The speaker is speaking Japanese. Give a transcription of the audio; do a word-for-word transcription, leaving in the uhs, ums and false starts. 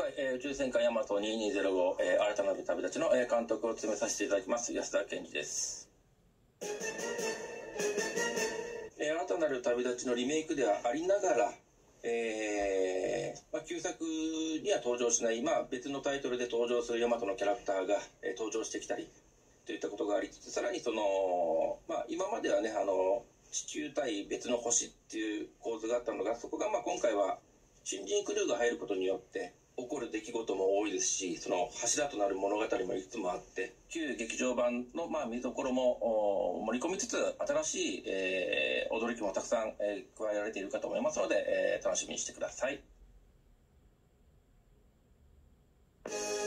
回、えー、宇宙戦艦ヤマトにせんにひゃくご、えー、新たなる旅立ちの、えー、監督を務めさせていただきます安田健二です。えー、新たなる旅立ちのリメイクではありながら、えーまあ、旧作には登場しない、まあ、別のタイトルで登場するヤマトのキャラクターが、えー、登場してきたりといったことがありつつ、さらにその、まあ、今まではね、あの地球対別の星っていう構図があったのが、そこがまあ今回は新人クルーが入ることによって起こる出来事も多いですし、その柱となる物語もいくつもあって、旧劇場版のまあ見どころも盛り込みつつ、新しい、えー、驚きもたくさん、えー、加えられているかと思いますので、えー、楽しみにしてください。